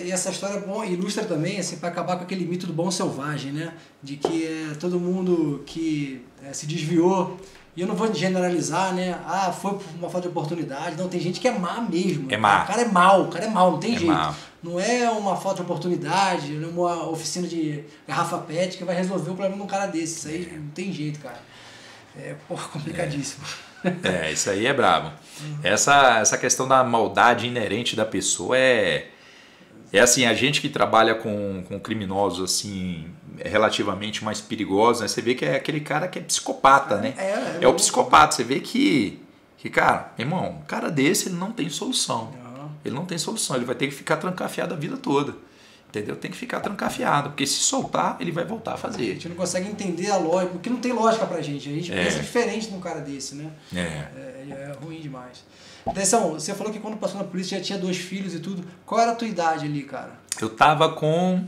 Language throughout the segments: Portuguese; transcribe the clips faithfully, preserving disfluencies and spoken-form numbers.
e essa história bom, ilustra também, assim, para acabar com aquele mito do bom selvagem, né? De que é, todo mundo que é, se desviou, e eu não vou generalizar, né? Ah, foi por uma falta de oportunidade. Não, tem gente que é má mesmo. É má. O cara é mau, o cara é mau, não tem é jeito. Má. Não é uma falta de oportunidade, uma oficina de garrafa pet que vai resolver o problema de um cara desse. Isso aí não tem jeito, cara. É, porra, complicadíssimo. É, é isso aí é brabo. Uhum. Essa, essa questão da maldade inerente da pessoa é... É assim, a gente que trabalha com, com criminosos assim, relativamente mais perigosos, né? Você vê que é aquele cara que é psicopata, né? É, é, é o psicopata. Você vê que, que, cara, irmão, um cara desse ele não tem solução. Uhum. Ele não tem solução, ele vai ter que ficar trancafiado a vida toda. Entendeu? Tem que ficar trancafiado, porque se soltar, ele vai voltar a fazer. A gente não consegue entender a lógica, porque não tem lógica pra gente. A gente é. pensa diferente num cara desse, né? É. É, é ruim demais. Atenção, você falou que quando passou na polícia já tinha dois filhos e tudo. Qual era a tua idade ali, cara? Eu tava com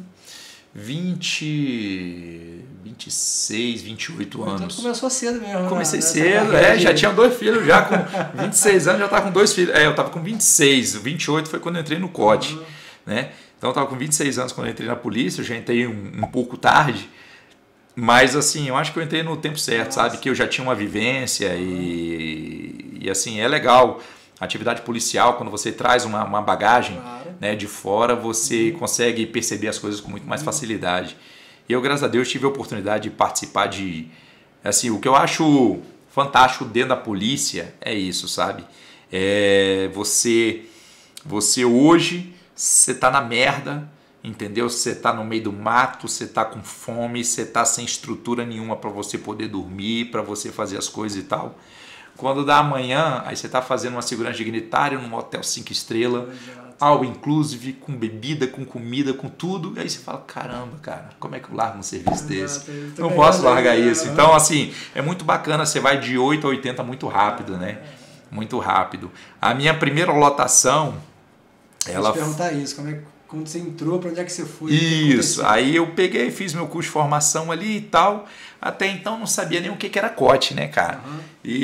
vinte, vinte e seis, vinte e oito anos. Então começou cedo mesmo. Comecei né? cedo, é, já tinha dois filhos, já com vinte e seis anos já tava com dois filhos. É, eu tava com vinte e seis, vinte e oito foi quando eu entrei no C O T, uhum. né? Então eu tava com vinte e seis anos quando eu entrei na polícia, eu já entrei um, um pouco tarde, mas assim, eu acho que eu entrei no tempo certo, Nossa. sabe? Que eu já tinha uma vivência uhum. e, e assim, é legal. A atividade policial, quando você traz uma, uma bagagem claro. né, de fora, você uhum. consegue perceber as coisas com muito mais facilidade. E eu, graças a Deus, tive a oportunidade de participar de... Assim, o que eu acho fantástico dentro da polícia é isso, sabe? É você, você hoje, você tá na merda, entendeu? Você tá no meio do mato, você tá com fome, você tá sem estrutura nenhuma para você poder dormir, para você fazer as coisas e tal. Quando dá amanhã, aí você está fazendo uma segurança dignitária num hotel cinco estrelas, all inclusive, com bebida, com comida, com tudo. E aí você fala, caramba, cara, como é que eu largo um serviço desse? Não posso largar isso. Então, assim, é muito bacana. Você vai de oito a oitenta muito rápido, né? Muito rápido. A minha primeira lotação... Ela... Vou te perguntar isso, como é que... Quando você entrou, para onde é que você foi? Isso, aí eu peguei, fiz meu curso de formação ali e tal. Até então não sabia nem o que era C O T, né, cara? Uhum.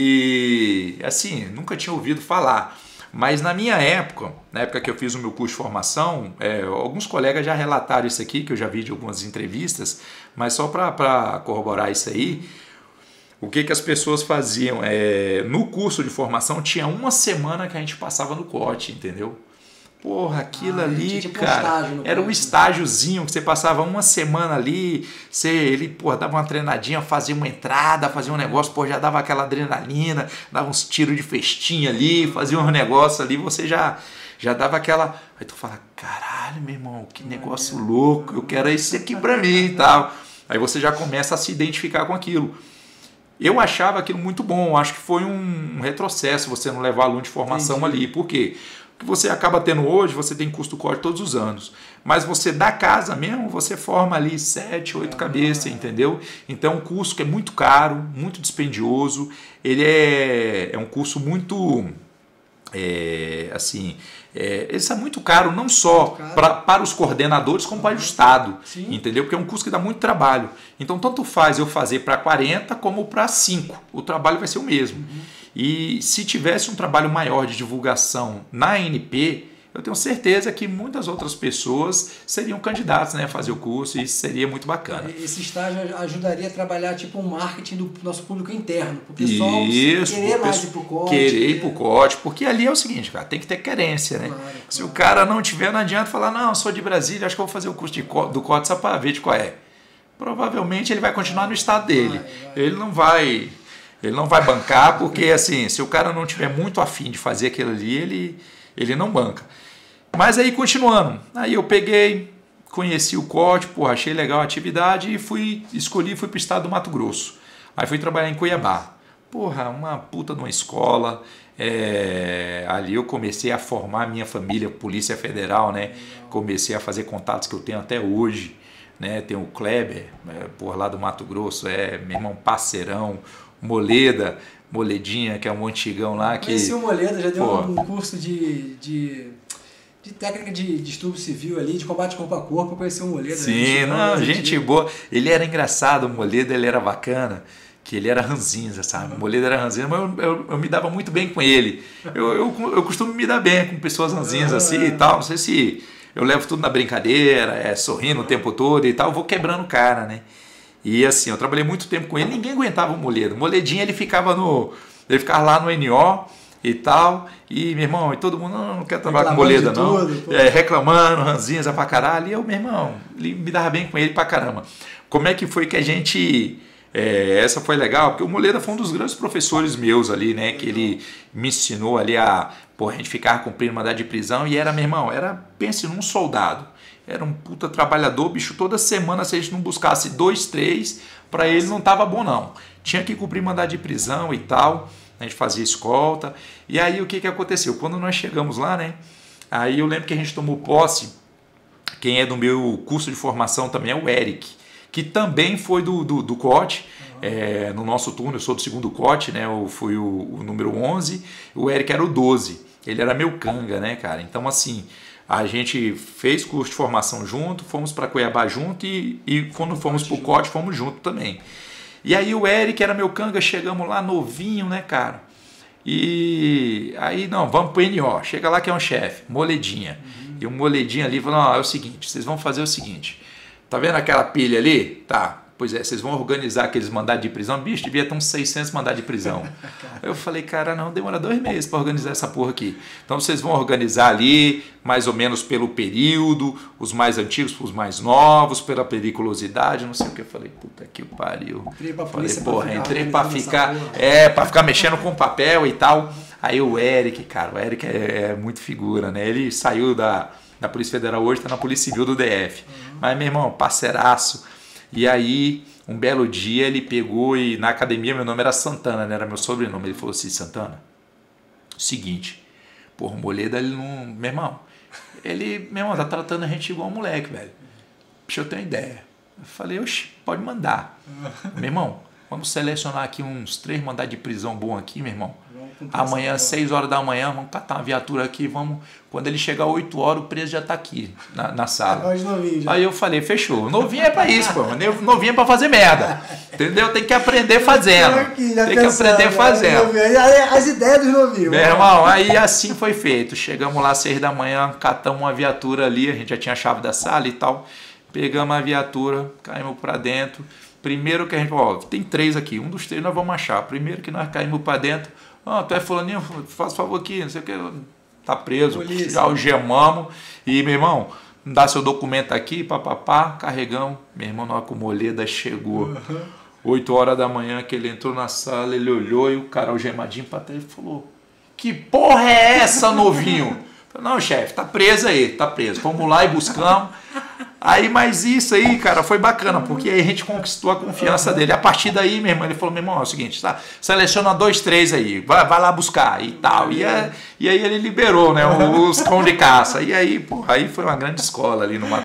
E assim, nunca tinha ouvido falar. Mas na minha época, na época que eu fiz o meu curso de formação, é, alguns colegas já relataram isso aqui, que eu já vi de algumas entrevistas, mas só para corroborar isso aí, o que, que as pessoas faziam? É, no curso de formação tinha uma semana que a gente passava no C O T, entendeu? Porra, aquilo ah, ali, tipo cara, um era um estágiozinho que você passava uma semana ali, você, ele, porra, dava uma treinadinha, fazia uma entrada, fazia um negócio, porra, já dava aquela adrenalina, dava uns tiros de festinha ali, fazia um negócio ali, você já, já dava aquela... Aí tu fala, caralho, meu irmão, que negócio louco, eu quero isso aqui pra mim e tal. Aí você já começa a se identificar com aquilo. Eu achava aquilo muito bom, acho que foi um retrocesso você não levar aluno de formação Entendi. ali, por quê? Que você acaba tendo hoje, você tem custo do C O T todos os anos. Mas você da casa mesmo, você forma ali sete, oito cabeças, entendeu? Então, um curso que é muito caro, muito dispendioso. Ele é, é um curso muito, é, assim, é, ele é muito caro, não só pra, para os coordenadores, como para o Estado, Sim. entendeu? Porque é um curso que dá muito trabalho. Então, tanto faz eu fazer para quarenta como para cinco. O trabalho vai ser o mesmo. Uhum. E se tivesse um trabalho maior de divulgação na A N P, eu tenho certeza que muitas outras pessoas seriam candidatas, né, a fazer o curso, e isso seria muito bacana. Esse estágio ajudaria a trabalhar tipo um marketing do nosso público interno, para o pessoal isso, querer mais ir para o C O T. Querer ir para o C O T, porque ali é o seguinte, cara, tem que ter querência, né? Claro, claro. Se o cara não tiver, não adianta falar, não, eu sou de Brasília, acho que eu vou fazer o curso de, do C O T só para ver de qual é. Provavelmente ele vai continuar no estado dele. Vai, vai. Ele não vai... Ele não vai bancar, porque assim, se o cara não tiver muito afim de fazer aquilo ali, ele, ele não banca. Mas aí, continuando, aí eu peguei, conheci o C O T, porra, achei legal a atividade e fui, escolhi, fui para o estado do Mato Grosso. Aí fui trabalhar em Cuiabá. Porra, uma puta de uma escola. É, ali eu comecei a formar minha família, Polícia Federal, né? Comecei a fazer contatos que eu tenho até hoje. Né? Tem o Kleber, é, por lá do Mato Grosso, é meu irmão parceirão. Moleda, Moledinha, que é um antigão lá. Que, conheci o Moleda, já deu pô, um curso de, de, de técnica de distúrbio civil ali, de combate corpo a corpo, eu conheci o Moleda. Sim, não, gente, gente boa. Ele era engraçado, o Moleda, ele era bacana, que ele era ranzinza, sabe? O Moleda era ranzinza, mas eu, eu, eu me dava muito bem com ele. Eu, eu, eu costumo me dar bem com pessoas ranzinhas assim e tal, não sei se... eu levo tudo na brincadeira, é, sorrindo o tempo todo e tal, eu vou quebrando o cara, né? E assim, eu trabalhei muito tempo com ele, ninguém aguentava o Moledo. O Moledinho, ele ficava no, ele ficava lá no N O e tal, e meu irmão, e todo mundo, não, não quer trabalhar com Moleda não, tudo, é, reclamando, ranzinza pra caralho, e eu, meu irmão, me dava bem com ele pra caramba. Como é que foi que a gente, é, essa foi legal, porque o Moleda foi um dos grandes professores meus ali, né, que ele me ensinou ali a, pô, a gente ficava cumprindo mandado de prisão, e era, meu irmão, era, pense num soldado, era um puta trabalhador, bicho, toda semana se a gente não buscasse dois, três, pra ele não tava bom não, tinha que cumprir mandado de prisão e tal. A gente fazia escolta. E aí o que, que aconteceu? Quando nós chegamos lá, né? Aí eu lembro que a gente tomou posse. Quem é do meu curso de formação também é o Eric, que também foi do, do, do C O T. Uhum. É, no nosso turno, eu sou do segundo C O T, né? Eu fui o, o número onze. O Eric era o doze. Ele era meu canga, né, cara? Então, assim, a gente fez curso de formação junto, fomos para Cuiabá junto e, e quando fomos para o C O T, fomos junto também. E aí o Eric era meu canga, chegamos lá novinho, né, cara? E aí, não, vamos pro N O. Chega lá que é um chefe, Moledinha. Uhum. E o Moledinha ali falou, não, é o seguinte, vocês vão fazer o seguinte. Tá vendo aquela pilha ali? Tá. Pois é, vocês vão organizar aqueles mandados de prisão. Bicho, devia ter uns seiscentos mandados de prisão. Eu falei, cara, não, demora dois meses para organizar essa porra aqui. Então vocês vão organizar ali, mais ou menos pelo período, os mais antigos, os mais novos, pela periculosidade, não sei o que. Eu falei, puta que pariu. Entrei pra falei, polícia porra, pra entrei para ficar, é, para ficar mexendo com papel e tal. Aí o Eric, cara, o Eric é, é muito figura, né? Ele saiu da, da Polícia Federal hoje, tá na Polícia Civil do D F. Uhum. Mas, meu irmão, parceiraço. E aí, um belo dia, ele pegou e na academia, meu nome era Santana, né? Era meu sobrenome. Ele falou assim, Santana, seguinte, porra, o Moleda, ele não... Meu irmão, ele, meu irmão, tá tratando a gente igual um moleque, velho. Deixa eu ter uma ideia. Eu falei, oxe, pode mandar. Meu irmão, vamos selecionar aqui uns três mandados de prisão bom aqui, meu irmão. Amanhã, seis horas da manhã, vamos catar uma viatura aqui, vamos... Quando ele chegar oito horas, o preso já tá aqui, na, na sala. Aí eu falei, fechou. Novinho é pra isso, pô. Novinho é pra fazer merda. Entendeu? Tem que aprender fazendo. Tem que aprender fazendo. As ideias dos novinhos. Meu irmão, aí assim foi feito. Chegamos lá às seis da manhã, catamos uma viatura ali, a gente já tinha a chave da sala e tal. Pegamos a viatura, caímos pra dentro. Primeiro que a gente, ó, tem três aqui. Um dos três nós vamos achar. Primeiro que nós caímos pra dentro. Ah, tu é fulaninho, faz favor aqui, não sei o que, tá preso, polícia. Já algemamos. E, meu irmão, dá seu documento aqui, papapá, carregamos. Meu irmão, na hora que o Moleda chegou, oito horas da manhã, que ele entrou na sala, ele olhou e o cara algemadinho pra trás e falou, que porra é essa, novinho? Eu falei, não, chefe, tá preso aí, tá preso. Vamos lá e buscamos. Aí, mas isso aí, cara, foi bacana, porque aí a gente conquistou a confiança dele. A partir daí, meu irmão, ele falou, meu irmão, é o seguinte, tá? Seleciona dois, três aí, vai, vai lá buscar e tal. E, é, e aí ele liberou, né, os cão de caça. E aí, pô, aí foi uma grande escola ali no